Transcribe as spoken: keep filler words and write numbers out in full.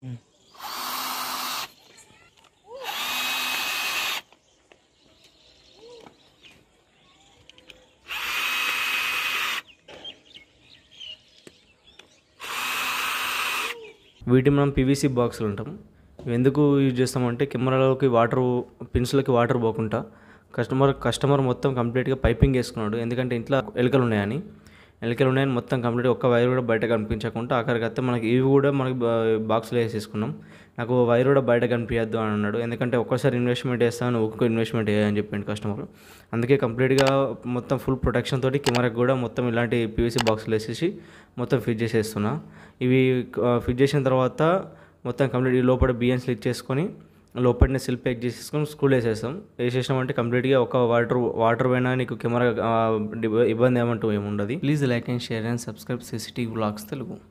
హ్మ్. వీటిని మనం పీవీసీ బాక్సులు అంటాం. ఇవి ఎందుకు యూజ్ చేస్తామంటే కెమెరాలోకి వాటర్ పిన్స్‌లోకి వాటర్ పోకుండా కస్టమర్ కస్టమర్ మొత్తం కంప్లీట్‌గా పైపింగ్ చేసుకున్నాడు. ఎందుకంటే ఇంట్లో ఎలుకలు ఉన్నాయని. ఎలుకలు ఉన్నాయని మొత్తం కంప్లీట్‌గా ఒక్క వైర్ కూడా బయట కనిపించకుండా ఆఖరికైతే మనకి ఇవి కూడా మనకి బా బాక్స్‌లో వేసేసుకున్నాం. నాకు వైర్ కూడా బయట కనిపియద్దు అని అన్నాడు. ఎందుకంటే ఒక్కసారి ఇన్వెస్ట్‌మెంట్ చేస్తాను ఊకె ఇన్వెస్ట్‌మెంట్ చేయని చెప్పిండు కస్టమర్. అందుకే కంప్లీట్‌గా మొత్తం ఫుల్ ప్రొటెక్షన్ తోటి కెమెరాకి కూడా మొత్తం ఇలాంటి పీవీసీ బాక్సులు వేసేసి మొత్తం ఫిట్ చేసేస్తున్నా. ఇవి ఆహ్, ఫిట్ చేసిన తర్వాత మొత్తం కంప్లీట్ ఈ లోపల బిఎన్ స్లిట్ చేసుకొని లోపలనే సెల్ ప్యాక్ చేసేసుకొని స్క్రూలు వేసేస్తాం. వేసేసినామంటే కంప్లీట్‌గా ఒక వాటర్ వాటర్ పోయినా నీకు కెమెరా ఆహ్, ఇబ్బంది ఏమంటూ ఏముండదు. Please like and share and subscribe CCTV vlogs Telugu.